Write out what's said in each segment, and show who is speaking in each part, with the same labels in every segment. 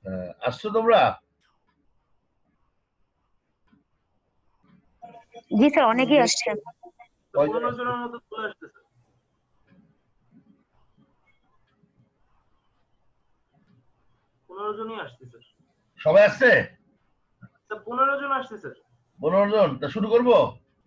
Speaker 1: আসছো তোমরা?
Speaker 2: জি স্যার, অনেকেই আসছে।
Speaker 1: কয়জন
Speaker 3: 15
Speaker 1: আসছে?
Speaker 3: জনের মতো চলে আসতেছে। 15 জনই আসছে স্যার।
Speaker 1: সবাই আসছে?
Speaker 3: স্যার 15 জন আসছে স্যার।
Speaker 1: 15 জন, তা শুরু করবো?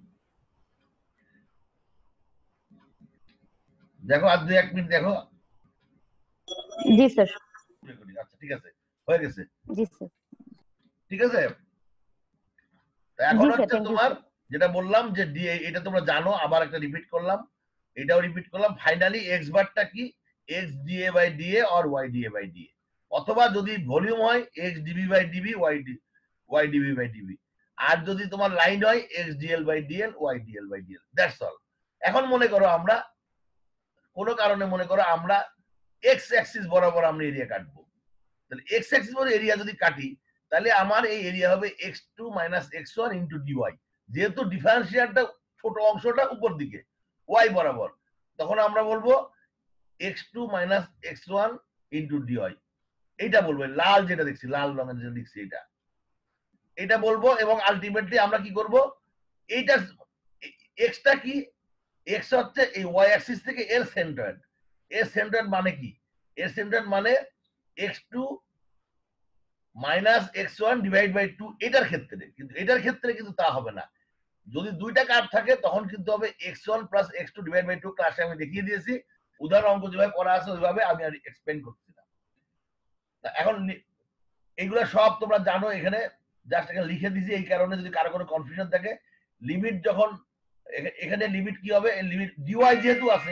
Speaker 1: দেখো আর 2-1 মিনিট দেখো।
Speaker 2: জি স্যার।
Speaker 1: আচ্ছা ঠিক আছে, হয়ে গেছে।
Speaker 2: জি স্যার।
Speaker 1: ঠিক আছে, তা
Speaker 2: জি
Speaker 1: এখন
Speaker 2: স্যার,
Speaker 1: হচ্ছে
Speaker 2: থ্যাংক ইউ
Speaker 1: তোমার
Speaker 2: স্যার।
Speaker 1: যেটা বললাম যে ডিএ, এটা তোমরা জানো, আবার একটা রিপিট করলাম, এটাও রিপিট করলাম। ফাইনালি এক্স বারটা কি? X d A by d A or y d A by d A, অথবা যদি ভলিউম হয় x d B by d B y d B by d B, আর যদি তোমার লাইন হয় x d L by d L y d L by d L, that's all. এখন মনে করো আমরা কোনো কারণে মনে করো আমরা এক্স অ্যাক্সিস বরাবর আমরা এরিয়া কাটবো, তাহলে এক্স অ্যাক্সিস বরাবর এরিয়া যদি কাটি, তাহলে আমার এই এরিয়া হবে x2 minus x1 into dy. যেহেতু ডিফারেন্সিয়ালটা ছোট অংশটা উপর দিকে ওয়াই বরাবর, তখন আমরা বলবো x2 minus x1 into dy. এইটা বলবো, লাল যেটা দেখছি, লাল রঙের যেটা লিখছি এটা, এটা বলবো। এবং আলটিমেটলি আমরা কি করব, এইটা এক্সটা কি, এক্স হচ্ছে এই ওয়াই অ্যাক্সিস থেকে এর সেন্টার। এর সেন্টার মানে কি? এর সেন্টার মানে x2 minus x1 divide by 2, এটার ক্ষেত্রে। কিন্তু এটার ক্ষেত্রে কিন্তু তা হবে না। যদি দুইটা কার্ভ থাকে তখন কিন্তু হবে x1 plus x2 divide by 2। ক্লাসে আমি দেখিয়ে দিয়েছি, উদাহরণ অঙ্ক যেভাবে করা আছে ওইভাবে আমি আর এক্সপ্লেন করছি না। এখন এইগুলো সব তোমরা জানো, এখানে জাস্ট এখানে লিখে দিয়েছি এই কারণে যদি কারো কোনো কনফিউশন থাকে। লিমিট যখন এখানে লিমিট কি হবে, লিমিট ডিওয়াই যেহেতু আছে,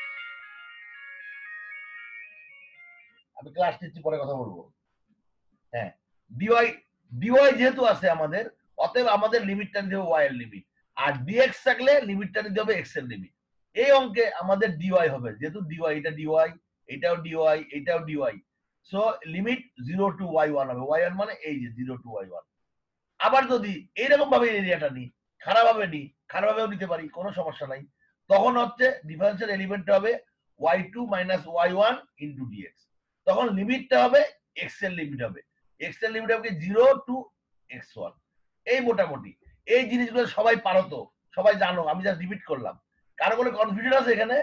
Speaker 1: আমি ক্লাস নিচ্ছি পরে কথা বলবো। হ্যাঁ, ডিওয়াই ডিওয়াই যেহেতু আছে আমাদের, অতএব আমাদের লিমিটটা নিতে হবে ওয়াই এর লিমিট, আর ডিএক্স থাকলে লিমিটটা নিতে হবে এক্স এর লিমিট। এই অঙ্কে আমাদের ডিওয়াই হবে, যেহেতু ডিওয়াই, এটা ডিওয়াই, এটাও ডিওয়াই, এটাও dy. So limit 0 two y1 হবে। y1 মানে এই যে 0 টু y1। আবার যদি এইরকম ভাবে এরিয়াটা নিই, খারাপ ভাবে নিই, খারাপ ভাবেও নিতে পারি, কোনো সমস্যা নাই। তখন হচ্ছে ডিফারেন্সিয়াল এলিমেন্টটা হবে y2 minus y1 into dx. তখন লিমিটটা হবে এক্স এর লিমিট হবে, এক্স এর লিমিট হবে 0 টু x1। এই মোটামুটি এই জিনিসগুলো সবাই পারো তো, সবাই জানো, আমি জাস্ট রিপিট করলাম। কারো কোনো কনফিউশন আছে এখানে?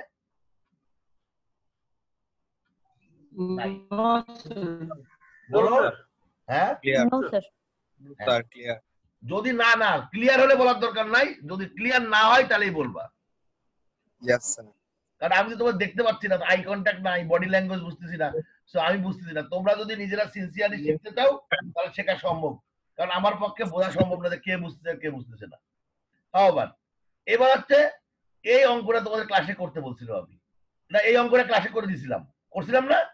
Speaker 1: নাই? বলো। হ্যাঁ,
Speaker 2: নো স্যার।
Speaker 1: হ্যাঁ। যদি না না ক্লিয়ার হলে বলার দরকার নাই, যদি ক্লিয়ার না হয় তাহলেই বলবা। কারণ আমি তো তোমার দেখতে পাচ্ছি না, আই কন্ট্যাক্ট নাই, বডি ল্যাঙ্গুয়েজ বুঝতেছি না। সো আমি বুঝতেছি না। তোমরা যদি নিজেরা সিনসিয়ারলি শিখতে চাও তাহলে শেখা সম্ভব, কারণ আমার পক্ষে বোঝা সম্ভব না যে কে বুঝতেছে কে বুঝতেছে না। আবার এবার হচ্ছে এই অঙ্কটা তোমাদের ক্লাসে করতে বলছিল আমি, না এই অঙ্কটা ক্লাসে করে দিছিলাম, করছিলাম না?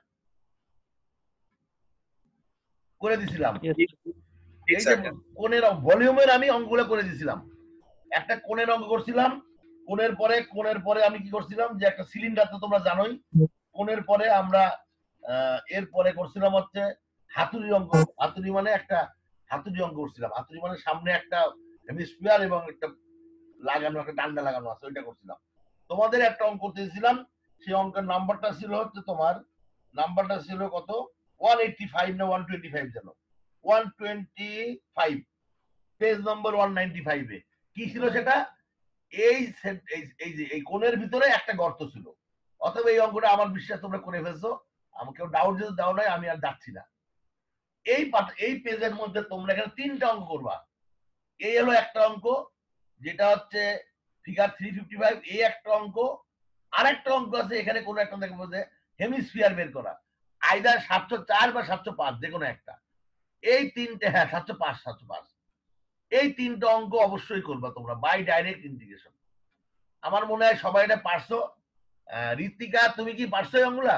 Speaker 1: করে দিছিলাম। এই যে কোণের ভলিউমের আমি অঙ্কগুলো করে দিছিলাম। একটা কোণের অঙ্ক করছিলাম, কোণের পরে আমি কি করছিলাম, যে একটা সিলিন্ডার তো তোমরা জানোই। কোণের পরে আমরা এর পরে করছিলাম হচ্ছে হাতুড়ি অঙ্ক। হাতুড়ি মানে একটা হাতুড়ি অঙ্ক করছিলাম। হাতুড়ি মানে সামনে একটা হেমিস্ফিয়ার এবং একটা লাগানো, একটা ডান্ডা লাগানো আছে, ওইটা করছিলাম। তোমাদের একটা অঙ্ক করতেছিলাম, সেই অঙ্কের নাম্বারটা ছিল হচ্ছে তোমার, নাম্বারটা ছিল কত, 185 না 125 যেন, 125, পেজ নম্বর 195 এ কি ছিল সেটা, এই এই যে এই কোণের ভিতরে একটা গর্ত ছিল। অথবা এই অঙ্কটা আমার বিশ্বাস তোমরা করে ফেলছো, আমাকে ডাউট যদি দাও নাই আমি আর যাচ্ছি না। এই পেজের মধ্যে তোমরা এখানে 3টা অঙ্ক করবা। এই হলো একটা অঙ্ক, যেটা হচ্ছে ফিগার 355, এই একটা অঙ্ক। আরেকটা অঙ্ক আছে এখানে, কোন একটা দেখবো যে হেমিস্ফিয়ার বের করা, আইদার 704 বা 705 যে কোনো একটা। এই তিনটে, হ্যাঁ 705। এই 3টা অঙ্ক অবশ্যই করবা তোমরা বাই ডাইরেক্ট ইন্টিগ্রেশন। আমার মনে হয় সবাই এটা পারছো। ঋতিকা তুমি কি পারছো এই অঙ্কগুলা?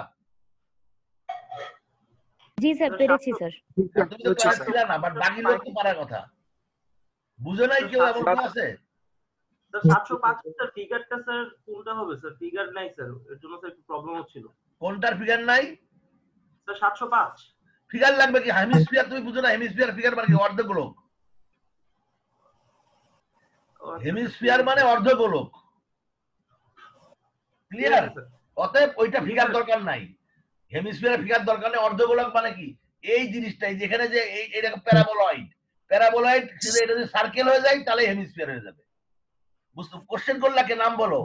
Speaker 2: জি স্যার, পেরেছি স্যার।
Speaker 1: তুমি তো ক্লাস ছিল না, বাট বাকি লোক তো পারার কথা। বুঝে নাই কেউ, এমন কেউ আছে?
Speaker 3: স্যার 705 স্যার ফিগারটা স্যার কোনটা হবে স্যার? ফিগার নাই স্যার, এর জন্য স্যার একটু প্রবলেম হচ্ছিল।
Speaker 1: কোনটার ফিগার নাই?
Speaker 3: স্যার 705
Speaker 1: ফিগার লাগবে কি? হেমিস্ফিয়ার তুমি বুঝো না? হেমিস্ফিয়ার ফিগার মানে কি? অর্ধগোলক। হেমিস্ফিয়ার মানে অর্ধগোলক, ক্লিয়ার? অতএব ওইটা ফিগার দরকার নাই, হেমিস্ফিয়ার ফিগার দরকার নেই। অর্ধগোলক মানে কি? এই জিনিসটাই যেখানে যে এটা প্যারাবোলয়েড, প্যারাবোলয়েড এটা যদি সার্কেল হয়ে যায় তাহলে হেমিস্ফিয়ার হয়ে যাবে। বুঝতে কোশ্চেন করলা কে নাম বলো?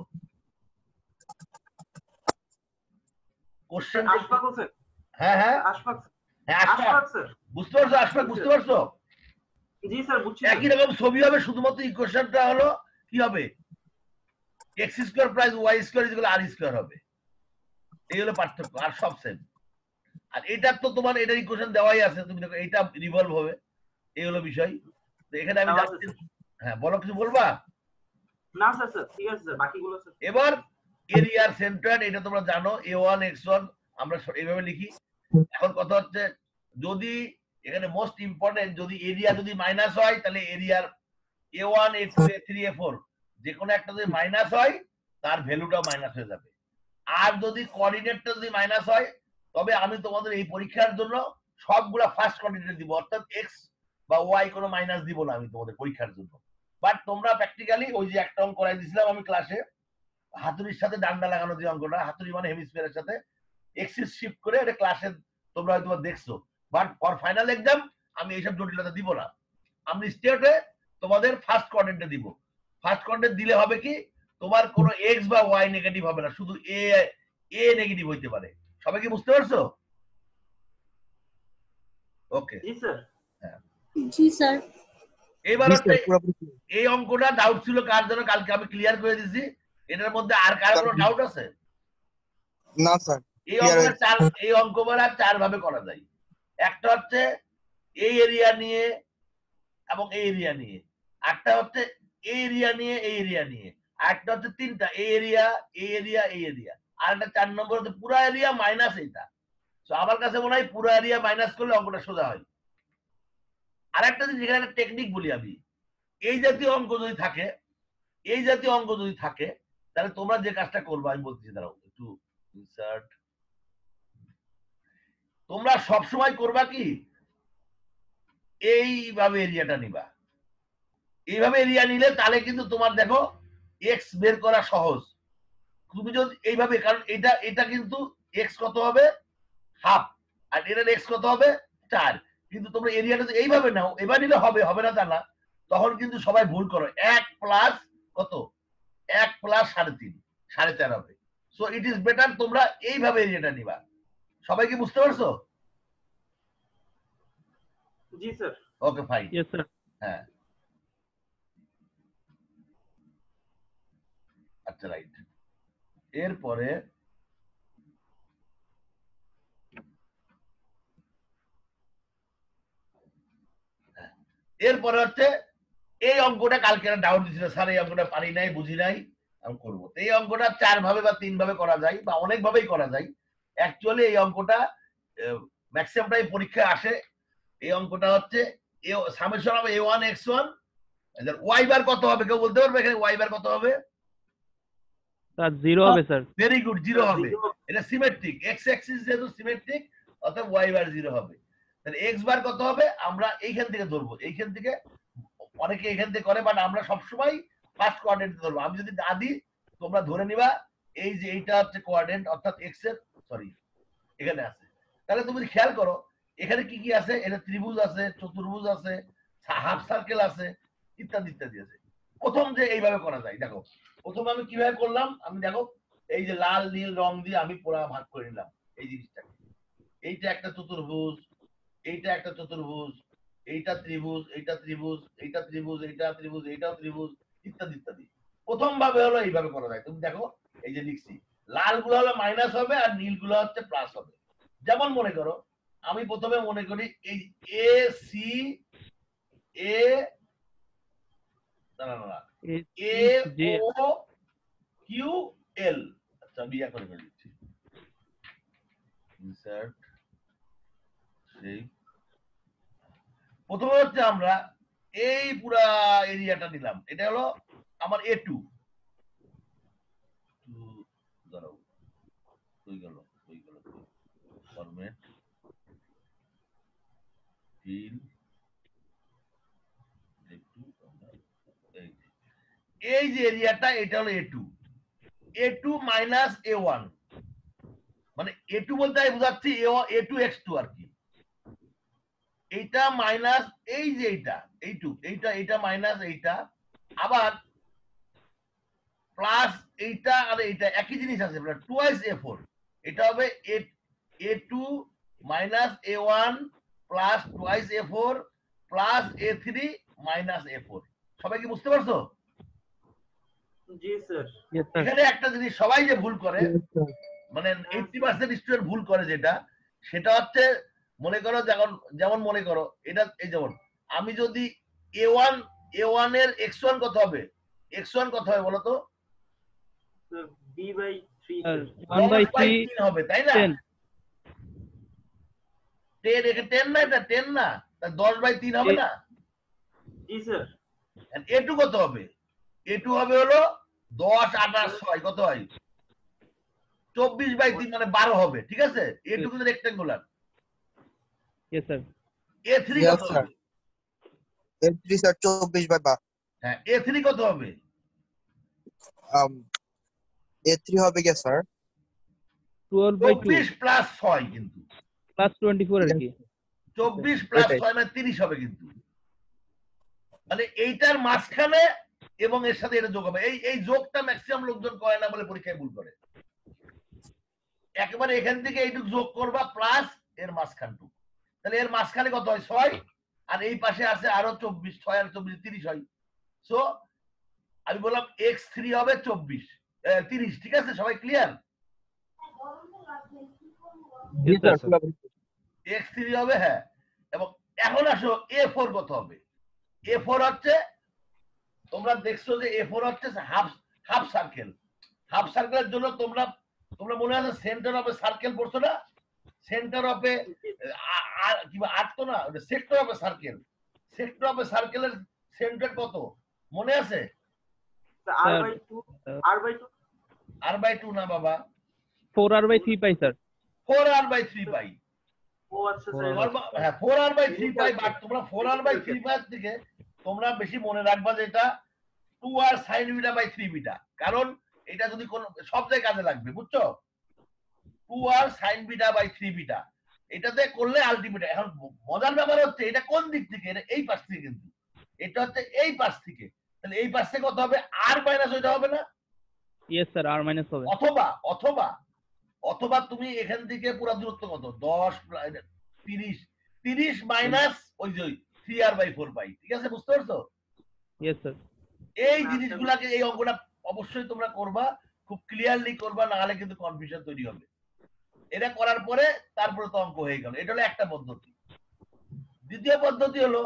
Speaker 1: কোশ্চেন
Speaker 3: আশফাক হোসেন।
Speaker 1: হ্যাঁ হ্যাঁ
Speaker 3: আশফাক
Speaker 1: হ্যাঁ আশফাক
Speaker 3: স্যার।
Speaker 1: বুঝতে পারছো? আশফাক বুঝতে পারছো?
Speaker 3: জি স্যার বুঝছি।
Speaker 1: একই রকম ছবি হবে, শুধুমাত্র ইকুয়েশনটা হলো কি হবে, x square plus y square equal r square হবে। এই হলো পার্থক্য, আর সব সেম। আর এটার তো তোমার এটার ইকুয়েশন দেওয়াই আছে, তুমি দেখো এইটা রিভলভ হবে, এই হলো বিষয়। তো এখানে আমি যাচ্ছি, হ্যাঁ বলো, কিছু বলবা?
Speaker 3: না স্যার, স্যার ঠিক আছে স্যার, বাকিগুলো স্যার।
Speaker 1: এবার এরিয়ার সেন্টার এটা তোমরা জানো, a1 x1 আমরা এইভাবে লিখি। এখন কথা হচ্ছে, যদি এখানে মোস্ট ইম্পর্টেন্ট, যদি এরিয়া যদি মাইনাস হয় তাহলে এরিয়ার a1 a2 a3 a4 যে কোনো একটা যদি মাইনাস হয় তার ভ্যালুটা মাইনাস হয়ে যাবে। আর যদি কোঅর্ডিনেটটা যদি মাইনাস হয় তবে আমি তোমাদের এই পরীক্ষার জন্য সবগুলা ফার্স্ট কোঅর্ডিনেট দিব, অর্থাৎ এক্স বা ওয়াই কোনো মাইনাস দিব না আমি তোমাদের পরীক্ষার জন্য। বাট তোমরা প্র্যাকটিক্যালি ওই যে একটা অঙ্ক করাই দিয়েছিলাম আমি ক্লাসে, হাতুড়ির সাথে ডান্ডা লাগানো যে অঙ্কটা, হাতুড়ি মানে হেমিস্ফিয়ারের সাথে এক্সিস শিফট করে, এটা ক্লাসে তোমরা হয়তো দেখছো। বাট ফর ফাইনাল এক্সাম আমি এইসব জটিলতা দিব না, আমি স্টেটে তোমাদের ফার্স্ট কোঅর্ডিনেটে দিব। ফার্স্ট কোঅর্ডিনেট দিলে হবে কি, তোমার কোনো এক্স বা ওয়াই নেগেটিভ হবে না, শুধু এ নেগেটিভ হইতে পারে। সবাই কি বুঝতে পারছো? ওকে
Speaker 3: জি স্যার।
Speaker 1: হ্যাঁ
Speaker 2: জি স্যার।
Speaker 1: এবার হচ্ছে এই অঙ্কটা ডাউট ছিল কার জন্য, কালকে আমি ক্লিয়ার করে দিয়েছি। এটার মধ্যে আর কার কোনো ডাউট আছে?
Speaker 4: না স্যার।
Speaker 1: এই অঙ্কটা চার ভাবে করা যায়। একটা হচ্ছে এই এরিয়া নিয়ে এবং এই এরিয়া নিয়ে, একটা হচ্ছে এই এরিয়া নিয়ে এই এরিয়া নিয়ে, একটা হচ্ছে তিনটা, এই এরিয়া এই এরিয়া এই এরিয়া, আর একটা 4 নম্বর হচ্ছে পুরো এরিয়া মাইনাস এটা। তো আমার কাছে মনে হয় পুরো এরিয়া মাইনাস করলে অঙ্কটা সোজা হয়। আর একটা জিনিস, এখানে একটা টেকনিক বলি আমি, এই জাতীয় অঙ্ক যদি থাকে, এই জাতীয় অঙ্ক যদি থাকে তাহলে তোমরা যে কাজটা করবে আমি বলতেছি, দাঁড়াও একটু ইনসার্ট, তোমরা সবসময় করবা কি, এইভাবে এরিয়াটা নিবা। এইভাবে এরিয়া নিলে তাহলে কিন্তু তোমার দেখো এক্স বের করা সহজ। তুমি যদি এইভাবে, কারণ এটা এটা কিন্তু এক্স কত হবে, হাফ, আর এটার এক্স কত হবে 4। কিন্তু তোমরা এরিয়াটা যদি এইভাবে নাও, এবার নিলে হবে, হবে না তা না, তখন কিন্তু সবাই ভুল করো। 1 প্লাস কত, 1 প্লাস 3.5, 4.5 হবে। সো ইট ইজ বেটার তোমরা এইভাবে এরিয়াটা নিবা। সবাই কি বুঝতে পারছো?
Speaker 3: জি sir.
Speaker 1: Okay fine.
Speaker 3: Yes sir.
Speaker 1: হ্যাঁ আচ্ছা রাইট। এরপরে এরপরে হচ্ছে এই অঙ্কটা কালকে ডাউট দিছিল, স্যার এই অঙ্কটা পারি নাই, বুঝি নাই, আমি করবো। এই অঙ্কটা 4 ভাবে বা 3 ভাবে করা যায়, বা অনেক ভাবেই করা যায়। অ্যাকচুয়ালি এই অঙ্কটা ম্যাক্সিমাম টাইম পরীক্ষায় আসে। এই অঙ্কটা হচ্ছে summation of a1 x1, y bar কত হবে কেউ বলতে পারবে এখানে ওয়াই বার কত হবে?
Speaker 3: স্যার 0 হবে স্যার।
Speaker 1: ভেরি গুড, 0 হবে। এটা সিমেট্রিক, এক্স অ্যাক্সিস যেহেতু সিমেট্রিক, অর্থাৎ ওয়াই বার 0 হবে। তাহলে এক্স বার কত হবে আমরা এইখান থেকে ধরবো, এইখান থেকে, অনেকে এখান থেকে করে, বাট আমরা সবসময় ফার্স্ট কোঅর্ডিনেট ধরবো। আমি যদি না দিই তোমরা ধরে নিবা এই যে এইটা হচ্ছে কোঅর্ডিনেট, অর্থাৎ এক্স এর, সরি এখানে আছে। তাহলে তুমি খেয়াল করো এখানে কি কি আছে, এটা ত্রিভুজ আছে, চতুর্ভুজ আছে, হাফ সার্কেল আছে, ইত্যাদি ইত্যাদি আছে। প্রথম যে এইভাবে করা যায়, দেখো প্রথমে আমি কিভাবে করলাম, আমি দেখো এই যে লাল নীল রং দিয়ে আমি পুরো ভাগ করে নিলাম এই জিনিসটাকে। এইটা একটা চতুর্ভুজ, এইটা একটা চতুর্ভুজ, এইটা ত্রিভুজ, এইটা ত্রিভুজ, এইটা ত্রিভুজ, এইটা ত্রিভুজ, এইটাও ত্রিভুজ, ইত্যাদি ইত্যাদি। প্রথম ভাবে হলো এইভাবে করা যায়। তুমি দেখো এই যে লিখছি, লাল গুলো হলো মাইনাস হবে আর নীল গুলো হচ্ছে প্লাস হবে। যেমন মনে করো আমি প্রথমে মনে করি এই এ সি এ না না না এ ও কিউ এল, আচ্ছা আমি ইয়া করে দিচ্ছি, ইনসার্ট সেই। প্রথমে হচ্ছে আমরা এই পুরা এরিয়াটা নিলাম, এটা হলো আমার A2, দাঁড়াও হয়ে গেল ফরম্যাট ফিল, এই যে এরিয়াটা এটা হলো A2 মাইনাস A1, মানে A2 বলতে আমি বুঝাচ্ছি A2 X2 আর কি। এইটা মাইনাস এই যে এইটা মাইনাস এইটা, আবার প্লাস এইটা আর এইটা একই জিনিস আছে, টুয়াইস A4, এটা হবে A2 minus A1 plus twice A4 plus A3 minus A4। সবাই কি বুঝতে পারছো?
Speaker 3: জি স্যার।
Speaker 5: Yes, sir.
Speaker 1: এখানে একটা জিনিস সবাই যে ভুল করে,
Speaker 4: Yes, sir.
Speaker 1: মানে 80% স্টুডেন্ট ভুল করে সেটা হচ্ছে, মনে করো যেমন মনে করো এটা এই যেমন আমি যদি A1 এর x1 কত হবে? x1 কত হবে বলো তো?
Speaker 3: B/3
Speaker 5: Sir,
Speaker 3: sir.
Speaker 5: 1/3
Speaker 1: 10/3 হবে, তাই না?
Speaker 5: 10.
Speaker 1: 10 এখানে 10 না, এটা 10 না, তা 10/3 হবে না?
Speaker 3: জি স্যার।
Speaker 1: A2 কত হবে? A2 হবে হলো 10 28 6 কত হয়? 24/3 মানে 12 হবে, ঠিক আছে? A2 কিন্তু rectangular.
Speaker 5: Yes, sir.
Speaker 1: A3
Speaker 4: Yes,
Speaker 1: কত
Speaker 4: sir.
Speaker 1: হবে?
Speaker 4: A3 sir 24/12
Speaker 1: হ্যাঁ, A3 কত হবে?
Speaker 4: A3 হবে কি স্যার?
Speaker 5: 12/2
Speaker 1: 24 প্লাস 6 কিন্তু
Speaker 5: plus 24 আর কি।
Speaker 1: 24 প্লাস
Speaker 4: ওইটাই।
Speaker 1: 6 মানে 30 হবে কিন্তু, মানে এইটার মাঝখানে এবং এর সাথে এটা যোগ হবে। এই যোগটা ম্যাক্সিমাম লোকজন করে না বলে পরীক্ষায় ভুল করে। একেবারে এখান থেকে এইটুকু যোগ করবা প্লাস এর মাঝখানটুকু, তাহলে এর মাঝখানে কত হয়? 6, আর এই পাশে আছে আরো 24, 6 আর 24 30 হয়। সো আমি বললাম x3 হবে 30, ঠিক আছে? সবাই ক্লিয়ার?
Speaker 4: জি
Speaker 5: Yes,
Speaker 4: স্যার।
Speaker 5: sir.
Speaker 1: x3 হবে, হ্যাঁ। এবং এখন আসো A4 কত হবে? A4 হচ্ছে, তোমরা দেখছো যে A4 হচ্ছে হাফ সার্কেল। হাফ সার্কেলের জন্য তোমরা মনে আছে সেন্টার অফ এ সার্কেল পড়ছো না? সেন্টার অফ এ কিবা আট তো না, sector of a circle. Sector of a সার্কেলের সেন্টার কত মনে আছে?
Speaker 3: R/2 R/2
Speaker 1: R/2 না বাবা,
Speaker 5: 4r/3 পাই স্যার।
Speaker 1: 4r/3 পাই।
Speaker 3: ও আচ্ছা স্যার।
Speaker 1: হ্যাঁ 4r/3 পাই, বাট তোমরা 4r/3 পাই থেকে তোমরা বেশি মনে রাখবা যে এটা 2r sin beta by 3 beta, কারণ এটা যদি কোন সব জায়গায় কাজে লাগবে, বুঝছো? 2r sin beta by 3 beta, এটাতে করলে আলটিমেট। এখন মজার ব্যাপার হচ্ছে এটা কোন দিক থেকে? এটা এই পাশ থেকে, কিন্তু এটা হচ্ছে এই পাশ থেকে, তাহলে এই পাশ থেকে কত হবে? r মাইনাস ওইটা হবে না?
Speaker 5: Yes, sir. r minus হবে।
Speaker 1: অথবা অথবা অথবা তুমি এখান থেকে পুরো দূরত্ব কত? 10 30 মাইনাস ওই যে 3r/4 পাই, ঠিক আছে? বুঝতে পারছো?
Speaker 5: Yes, sir.
Speaker 1: এই জিনিসগুলাকে, এই অঙ্কটা অবশ্যই তোমরা করবা, খুব ক্লিয়ারলি করবা, না হলে কিন্তু কনফিউশন তৈরি হবে। এটা করার পরে তারপরে তো অঙ্ক হয়ে গেল। এটা হলো একটা পদ্ধতি। দ্বিতীয় পদ্ধতি হলো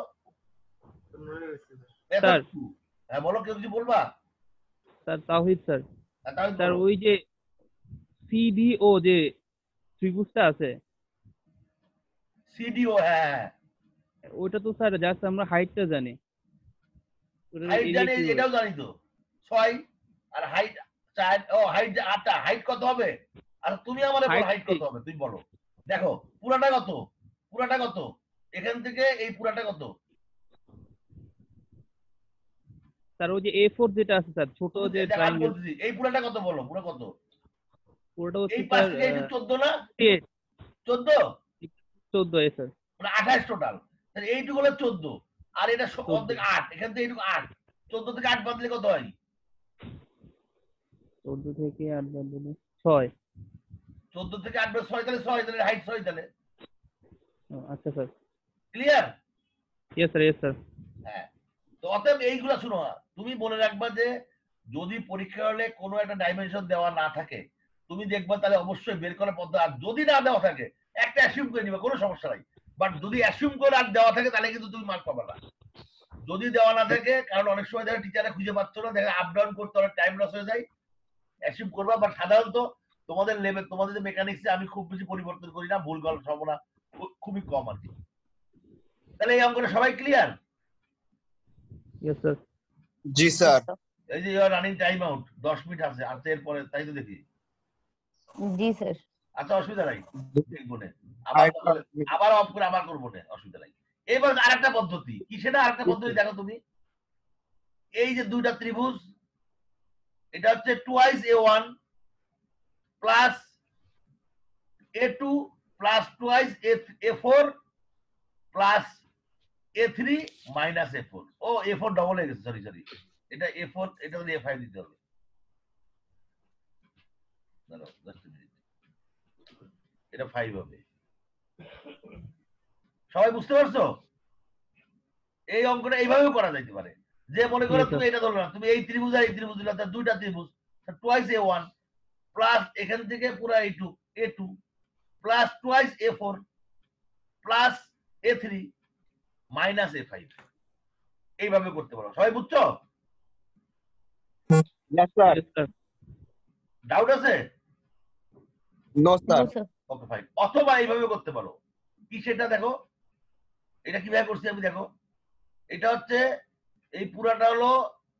Speaker 5: স্যার।
Speaker 1: হ্যাঁ বলো, কেউ কিছু বলবা?
Speaker 5: Sir Tawhid sir.
Speaker 1: হ্যাঁ, তাহলে
Speaker 5: স্যার
Speaker 1: বলো।
Speaker 5: ওই যে CDO যে ত্রিভুজটা আছে
Speaker 1: CDO, হ্যাঁ
Speaker 5: ওইটা তো স্যার জাস্ট আমরা হাইটটা জানি। ওটার
Speaker 1: হাইট
Speaker 5: area
Speaker 1: জানি,
Speaker 5: কি হবে?
Speaker 1: এটাও জানি তো 6, আর হাইট 4, ও হাইট 8টা, হাইট কত হবে? আর তুমি আমারে বলো
Speaker 5: Height
Speaker 1: হাইট কত হবে, তুমি বলো। দেখো পুরাটা কত? পুরাটা কত? এখান থেকে এই পুরাটা কত?
Speaker 5: স্যার ওই যে A4 যেটা আছে স্যার ছোট যে
Speaker 1: দেখো, আমি
Speaker 5: ট্রায়াঙ্গেল
Speaker 1: বলতেছি, এই পুরাটা কত বলো, পুরো কত?
Speaker 5: ওটা হচ্ছে
Speaker 1: এই পাশ
Speaker 5: স্যার
Speaker 1: থেকে এইটুকু 14 না?
Speaker 5: 14
Speaker 1: 14
Speaker 5: স্যার।
Speaker 1: মানে 28 টোটাল। তাহলে এইটুকু হলো 14, আর এটা
Speaker 5: 14
Speaker 1: অর্ধেক 8, এখান থেকে এইটুকু 8, 14 থেকে 8 বাদ দিলে কত হয়?
Speaker 5: 14 থেকে 8 বাদ দিলে 6।
Speaker 1: 14 থেকে 8 বাদ 6, তাহলে 6, তাহলে হাইট 6, তাহলে
Speaker 5: আচ্ছা sir.
Speaker 1: Clear?
Speaker 5: Yes sir, yes sir.
Speaker 1: হ্যাঁ, তো অতএব এইগুলা শুনো, তুমি মনে রাখবা যে যদি পরীক্ষা হলে কোনো একটা ডাইমেনশন দেওয়া না থাকে, তুমি দেখবা তাহলে অবশ্যই বের করার পদ্ধতি, আর যদি না দেওয়া থাকে একটা অ্যাসিউম করে নিবা, কোনো সমস্যা নাই। বাট যদি অ্যাসিউম করে আর দেওয়া থাকে তাহলে কিন্তু তুমি মার্ক পাবা না। যদি দেওয়া না থাকে, কারণ অনেক সময় দেখা টিচাররা খুঁজে পাচ্ছ না, দেখা আপ ডাউন করতে অনেক টাইম লস হয়ে যায়, অ্যাসিউম করবা। বাট সাধারণত তোমাদের লেভেল, তোমাদের যে মেকানিক্সে আমি খুব বেশি পরিবর্তন করি না, ভুল গল্প সম্ভাবনা খুবই কম আর কি। তাহলে এই অঙ্কটা সবাই ক্লিয়ার?
Speaker 5: Yes sir.
Speaker 4: জি স্যার।
Speaker 1: এই যে your running time out, 10 minute আছে, আর এরপরে তাই তো দেখি।
Speaker 2: জি স্যার।
Speaker 1: আচ্ছা, অসুবিধা নাই, দেখবো না, আবার অফ করে আবার করবো না, অসুবিধা নাই। এবার আরেকটা পদ্ধতি কি, সেটা আরেকটা পদ্ধতি দেখো তুমি। এই যে দুইটা ত্রিভুজ, এটা হচ্ছে twice A1 plus A2 plus twice A4 plus A3 minus A4। ও A4 ডবল হয়ে গেছে, সরি সরি, এটা A4, এটা হলে A5 দিতে হবে। দাঁড়াও, just a minute। এটা 5 হবে। সবাই বুঝতে পারছো? এই অঙ্কটা এইভাবেও করা যাইতে পারে। যে মনে করো
Speaker 5: Yes,
Speaker 1: তুমি এটা ধরো না, তুমি এই ত্রিভুজ আর এই ত্রিভুজ দিলা, তার দুইটা ত্রিভুজ, টুয়াইস A1 প্লাস এখান থেকে পুরো A2 plus twice A4 plus A3 minus A5, এইভাবে করতে পারো। সবাই বুঝছো?
Speaker 4: Yes, sir.
Speaker 5: Yes, sir.
Speaker 1: Doubt আছে?
Speaker 4: No, sir.
Speaker 2: No, sir.
Speaker 1: Okay fine. অথবা এইভাবে করতে পারো। কি সেটা দেখো, এটা কিভাবে করছি আমি, দেখো এটা হচ্ছে এই পুরাটা হলো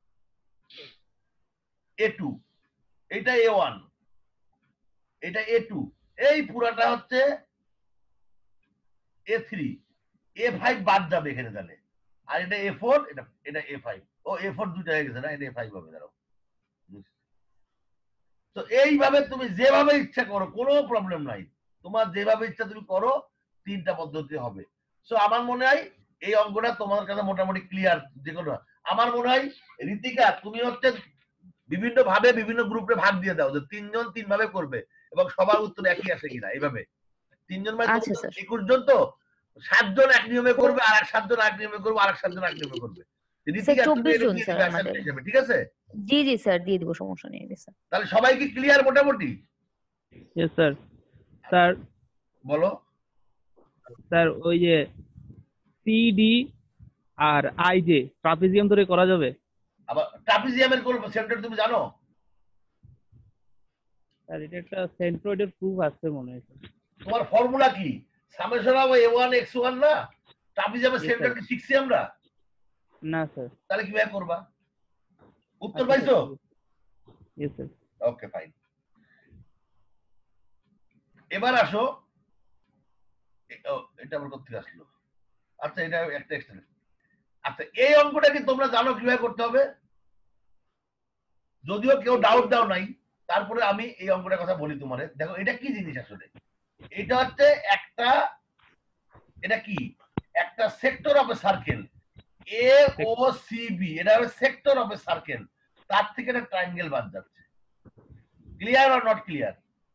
Speaker 1: A2, এটা A1, এটা A2, এই পুরাটা হচ্ছে A3, A5 বাদ যাবে এখানে তাহলে, আর এটা A4, এটা A5। ও A4 দুইটা হয়ে গেছে না, এটা A5 হবে। দাঁড়াও, তো এইভাবে তুমি যেভাবে ইচ্ছা করো, কোনো প্রবলেম নাই, তোমার যেভাবে ইচ্ছা তুমি করো, তিনটা পদ্ধতি হবে। সো আমার মনে হয় এই অঙ্কটা তোমার কাছে মোটামুটি ক্লিয়ার। যে কোনো, আমার মনে হয় ঋতিকা তুমি হচ্ছে বিভিন্ন ভাবে বিভিন্ন গ্রুপে ভাগ দিয়ে দাও, যে 3 জন 3 ভাবে করবে এবং সবার উত্তর একই আসে কিনা। এইভাবে 3 জন মানে
Speaker 2: আচ্ছা, স্যার।
Speaker 1: 21 জন, তো 7 জন এক নিয়মে করবে, আর 7 জন এক নিয়মে করবে, আর 7 জন এক নিয়মে করবে। ঋতিকা তুমি
Speaker 2: 24
Speaker 1: এটা
Speaker 2: জন
Speaker 1: দিয়ে
Speaker 2: স্যার
Speaker 1: দিবে
Speaker 2: আমাদের।
Speaker 1: assignment হিসেবে, ঠিক আছে?
Speaker 2: জি জি স্যার, দিয়ে দিব, সমস্যা নেই স্যার।
Speaker 1: তাহলে সবাই কি ক্লিয়ার মোটামুটি?
Speaker 5: Yes, sir. স্যার,
Speaker 1: বলো।
Speaker 5: স্যার ওই যে সিডি আর আইজে ট্রাপিজিয়াম ধরে করা যাবে?
Speaker 1: আবার ট্রাপিজিয়ামের কোন সেন্টার তুমি জানো?
Speaker 5: স্যার এটা একটা সেন্ট্রয়েডের প্রুফ আছে মনে হয়।
Speaker 1: তোমার ফর্মুলা কি? সামেশন অফ A1 x1 না? ট্রাপিজিয়ামের
Speaker 5: Yes,
Speaker 1: সেন্টার
Speaker 5: sir.
Speaker 1: কি শিখছি আমরা?
Speaker 5: না স্যার।
Speaker 1: তাহলে কিভাবে করবা? উত্তর
Speaker 5: আচ্ছা,
Speaker 1: পাইছো?
Speaker 5: Yes, sir.
Speaker 1: Okay fine. এবার আসো, এটা আবার কোথা আসলো? আচ্ছা, এটা একটা এক্সট্রা। আচ্ছা, এই অঙ্কটা কি তোমরা জানো কিভাবে করতে হবে? যদিও কেউ ডাউট দাও নাই, তারপরে আমি এই অঙ্কটার কথা বলি তোমারে। দেখো এটা কি জিনিস আসলে, এটা হচ্ছে একটা, এটা কি একটা sector of a circle AOCB, এটা হবে সেক্টর অফ এ সার্কেল, তার থেকে একটা ট্রায়াঙ্গেল বাদ যাচ্ছে। Clear or not clear?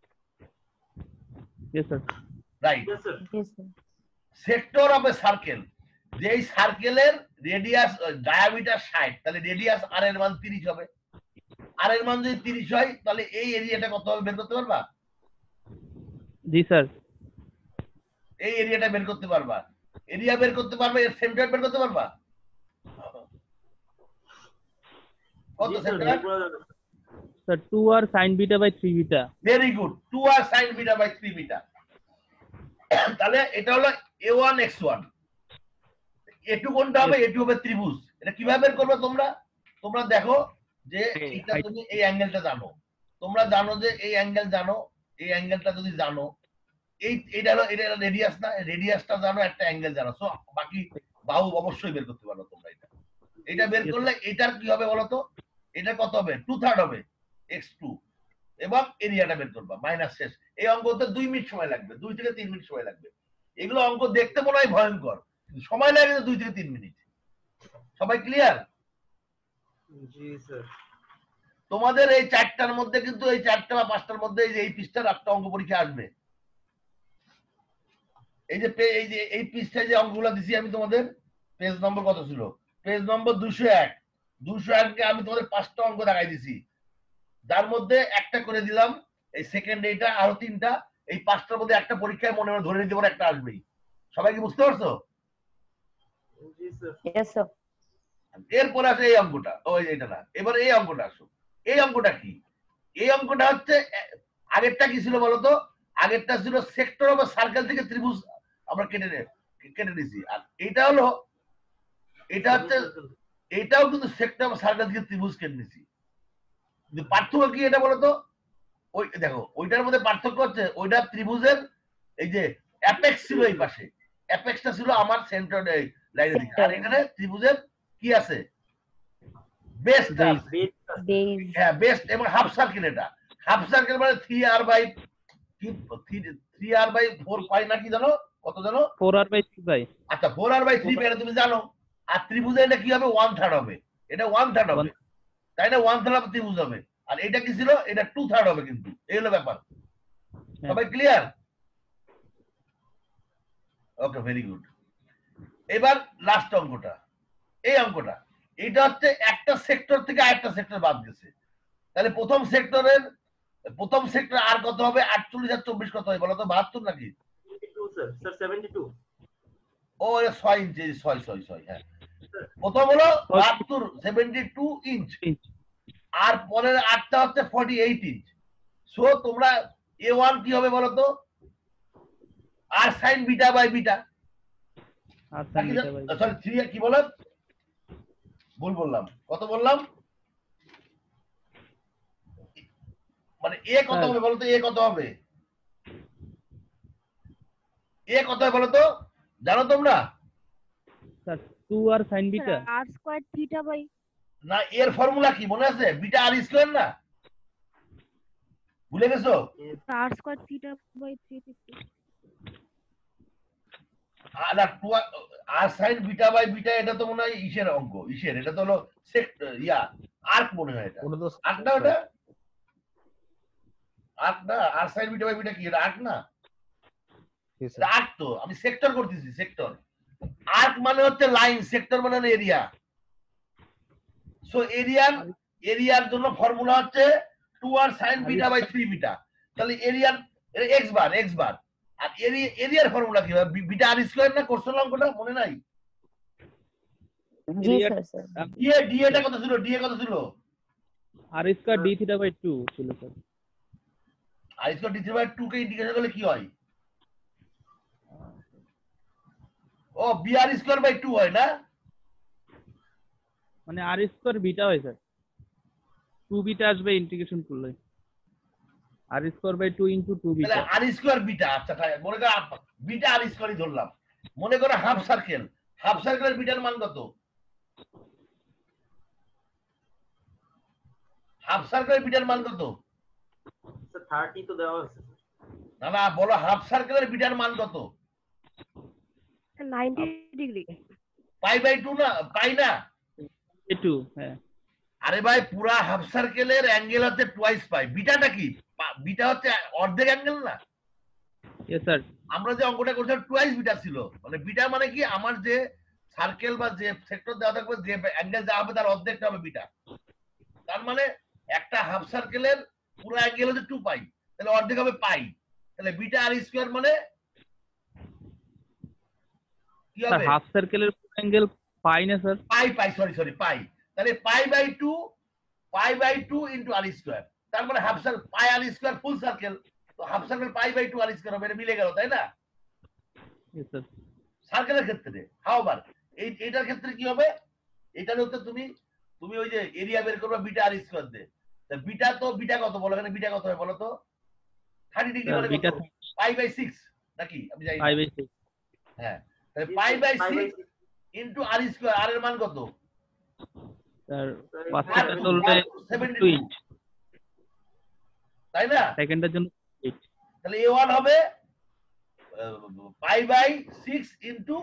Speaker 5: Yes, sir.
Speaker 1: Right.
Speaker 3: Yes, sir.
Speaker 2: Yes, sir.
Speaker 1: Sector of a circle, যে এই সার্কেলের রেডিয়াস ডায়ামিটার 60, তাহলে রেডিয়াস আর এর মান 30 হবে। আর এর মান যদি 30 হয়, তাহলে এই এরিয়াটা কত হবে বের করতে পারবা?
Speaker 5: জি স্যার।
Speaker 1: এই এরিয়াটা বের করতে পারবা, এরিয়া বের করতে পারবা, এর সেন্টার বের করতে পারবা? কত
Speaker 3: জি, sir,
Speaker 1: সেন্টার?
Speaker 3: বের করা যাবে।
Speaker 5: Sir 2r sin beta by 3 beta।
Speaker 1: Very good, 2r sin beta by 3 beta। তাহলে এটা হলো A1 x1, A2 কোনটা হবে? A2 হবে ত্রিভুজ। এটা কিভাবে বের করবে তোমরা? তোমরা দেখো যে এটা তুমি এই অ্যাঙ্গেলটা জানো, তোমরা জানো যে এই অ্যাঙ্গেল জানো, এই অ্যাঙ্গেলটা যদি জানো, এটা হলো, এটা রেডিয়াস না, রেডিয়াসটা জানো, একটা অ্যাঙ্গেল জানো, সো বাকি বাহু অবশ্যই বের করতে পারো তোমরা। এটা বের করলে এটার কি হবে বলো তো? এটা কত হবে? 2/3 হবে x2, এবং এরিয়াটা বের করবা মাইনাস শেষ। এই অঙ্কতে 2 মিনিট সময় লাগবে, 2 থেকে 3 মিনিট সময় লাগবে। এগুলো অঙ্ক দেখতে মনে হয় ভয়ঙ্কর, সময় লাগে 2 থেকে 3 মিনিট। সবাই ক্লিয়ার?
Speaker 3: জি স্যার।
Speaker 1: তোমাদের এই 4টার মধ্যে কিন্তু, এই 4টা বা 5টার মধ্যে এই পৃষ্ঠার একটা অঙ্ক পরীক্ষা আসবে। এই যে এই পৃষ্ঠায় যে অঙ্কগুলো দিছি আমি তোমাদের, পেজ নম্বর কত ছিল? পেজ নম্বর 201। 201 কে আমি তোমাদের 5টা অঙ্ক দেখাই দিছি, যার মধ্যে একটা করে দিলাম এই সেকেন্ড, এইটা আরো 3টা, এই 5টার মধ্যে একটা পরীক্ষায় মনে মনে ধরে নিতে পারো একটা আসবেই। সবাই কি বুঝতে পারছো?
Speaker 3: জি স্যার।
Speaker 2: Yes, sir.
Speaker 1: এরপরে আসে এই অঙ্কটা, এটা না, এবার এই অঙ্কটা আসো। এই অঙ্কটা কি? এই অঙ্কটা হচ্ছে, আগেরটা কি ছিল বলতো? আগেরটা ছিল সেক্টর অফ সার্কেল থেকে ত্রিভুজ আমরা কেটে নিয়েছি, আর এটা হলো, এটা হচ্ছে, এটাও কিন্তু সেক্টর অফ সার্কেল থেকে ত্রিভুজ কেটে নিয়েছি। কিন্তু পার্থক্য কি এটা বলতো? ওই দেখো, ওইটার মধ্যে পার্থক্য হচ্ছে, ওইটা ত্রিভুজের এই যে অ্যাপেক্স ছিল এই পাশে, অ্যাপেক্সটা ছিল আমার সেন্টার লাইনের দিকে, আর এখানে ত্রিভুজের কি আছে? বেস্ট আছে।
Speaker 2: Base.
Speaker 1: হ্যাঁ, বেস্ট এবং হাফ সার্কেল। এটা হাফ সার্কেল মানে 3r/4 পাই না কি জানো কত জানো?
Speaker 5: 4r/3
Speaker 1: আচ্ছা 4r/3 এটা তুমি জানো। আর ত্রিভুজে এটা কি হবে? 1/3 হবে। এটা 1/3 হবে, তাই না? 1/3 হবে ত্রিভুজ হবে। আর এটা কি ছিল? এটা 2/3 হবে। কিন্তু এই হলো ব্যাপার। সবাই ক্লিয়ার? Okay, very good. এবার লাস্ট অঙ্কটা, এই অঙ্কটা, এটা হচ্ছে একটা সেক্টর থেকে আরেকটা সেক্টর বাদ গেছে। তাহলে প্রথম সেক্টর আর কত হবে? 48 আর 24 কত হয় বলো তো? 72 নাকি?
Speaker 3: 72 স্যার। স্যার 72।
Speaker 1: ও 6 ইঞ্চি, 6 হ্যাঁ। প্রথম হলো 72, 72 ইঞ্চ। আর পরের 8টা হচ্ছে 48 ইঞ্চ। সো তোমরা A1 কি হবে বলো তো? আর sine beta by beta. Sorry 3 কি বললাম? ভুল বললাম। কত বললাম? মানে এ কত হবে বলো তো? এ কত হবে? এ কত হবে বলো তো? জানো তোমরা?
Speaker 5: Sir 2r sin β।
Speaker 2: r square theta by
Speaker 1: না, এর ফর্মুলা কি মনে আছে? বিটা আর স্কয়ার না? ভুলে গেছো?
Speaker 2: r square theta by 360।
Speaker 1: আর r sine beta by beta, এটা তো মনে হয় ইসের অঙ্ক, ইসের, এটা তো হলো আর্ক মনে হয়। এটা আর্ক না? ওটা আর্ক না? আর সাইন বিটা বাই বিটা কি? এটা আর্ক না? এটা আর্ক তো। আমি সেক্টর করতেছি, সেক্টর। আর্ক মানে হচ্ছে লাইন, সেক্টর মানে এরিয়া। সো এরিয়ার জন্য ফর্মুলা হচ্ছে 2r sin beta by 3 beta. তাহলে এরিয়ার x বার। আর এরিয়ার ফর্মুলা কি হবে? বিটা আর স্কয়ার না? কোশ্চেন অঙ্কটা মনে নাই?
Speaker 2: জি স্যার।
Speaker 1: ডিএ টা কত ছিল? ডিএ কত ছিল?
Speaker 5: r² d θ/2 ছিল sir.
Speaker 1: R square d by 2 কে ইন্টিগ্রেশন করলে কি হয়? ও br স্কয়ার বাই 2 হয় না?
Speaker 5: মানে r² β হয় স্যার। 2 β আসবে ইন্টিগ্রেশন করলে। r² 2 * 2 β।
Speaker 1: তাহলে আর স্কয়ার বিটা। আচ্ছা তাই মনে করো বিটা আর স্কয়ারই ধরলাম। মনে করো হাফ সার্কেলের বিটার মান কত? হাফ সার্কেলের বিটার মান কত?
Speaker 3: স্যার 30 তো দেওয়া আছে।
Speaker 1: না না, বলো হাফ সার্কেলের বিটার মান কত?
Speaker 2: 90 ডিগ্রি।
Speaker 1: পাই বাই 2 না? পাই না?
Speaker 5: 2 হ্যাঁ।
Speaker 1: আরে ভাই, পুরা হাফ সার্কেলের অ্যাঙ্গেল হচ্ছে টুয়াইস পাই। বিটাটা কি? বিটা হচ্ছে অর্ধেক অ্যাঙ্গেল না?
Speaker 5: Yes sir.
Speaker 1: আমরা যে অঙ্কটা করছিলাম টুয়াইস বিটা ছিল। মানে বিটা মানে কি? আমার যে সার্কেল বা যে সেক্টর দেওয়া থাকবে, যে অ্যাঙ্গেল যা হবে তার অর্ধেকটা হবে বিটা। তার মানে একটা হাফ সার্কেলের পুরো অ্যাঙ্গেল হচ্ছে 2 পাই, তাহলে অর্ধেক হবে পাই। তাহলে বিটা আর স্কয়ার মানে কি
Speaker 5: স্যার
Speaker 1: হবে?
Speaker 5: হাফ সার্কেলের অ্যাঙ্গেল পাই না স্যার?
Speaker 1: পাই সরি পাই। তাহলে pi by 2 into r square. তার মানে half circle pi r square full circle. তো half circle pi by 2 r square হবে। এটা মিলে গেল, তাই না?
Speaker 5: Yes sir.
Speaker 1: সার্কেলের ক্ষেত্রে। হাওয়ার এইটার ক্ষেত্রে কি হবে? এটার হচ্ছে তুমি ওই যে এরিয়া বের করবে বিটা আর স্কয়ার দিয়ে। তা বিটা কত বলো? এখানে বিটা কত হয় বলো তো? 30 ডিগ্রি মানে
Speaker 5: বিটা
Speaker 1: কত? পাই বাই 6 নাকি? আমি জানি না।
Speaker 5: 5/6।
Speaker 1: হ্যাঁ, তাহলে pi by 6 into r square. R এর মান কত?
Speaker 5: স্যার ফার্স্টটা চলবে 2 ইঞ্চ,
Speaker 1: তাই না?
Speaker 5: সেকেন্ডের জন্য 8।
Speaker 1: তাহলে A1 হবে pi by 6 into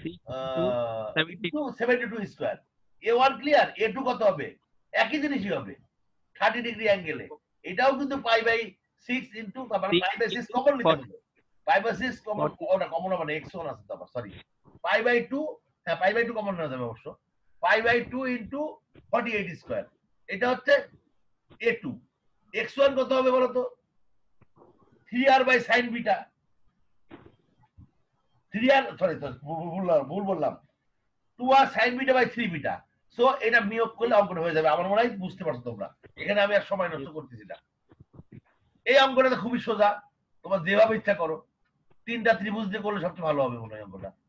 Speaker 1: 72 square. A1 clear? A2 কত হবে? একই জিনিসই হবে, 30 ডিগ্রি অ্যাঙ্গেলে। এটাও কিন্তু পাই বাই 6 ইনটু, তারপরে পাই বাই 6 কমন নিতে হবে। পাই বাই 6 কমন, ওটা কমন হবে না, x1 আছে তারপর, সরি। পাই বাই 2, হ্যাঁ পাই বাই 2 কমন নেওয়া যাবে অবশ্য। Pi by 2 into 48 square. এটা হচ্ছে A2। x1 কত হবে বলো তো? 3r by sine beta. 3r, sorry ভুল বললাম, 2r sine beta by 3 beta. So এটা বিয়োগ করলে অঙ্কটা হয়ে যাবে। আমার মনে হয় বুঝতে পারছো তোমরা। এখানে আমি আর সময় নষ্ট করতেছি না। এই অঙ্কটা খুবই সোজা, তোমার যেভাবে ইচ্ছা করো। 3টা ত্রিভুজ দিয়ে করলে সবচেয়ে ভালো হবে মনে হয় অঙ্কটা।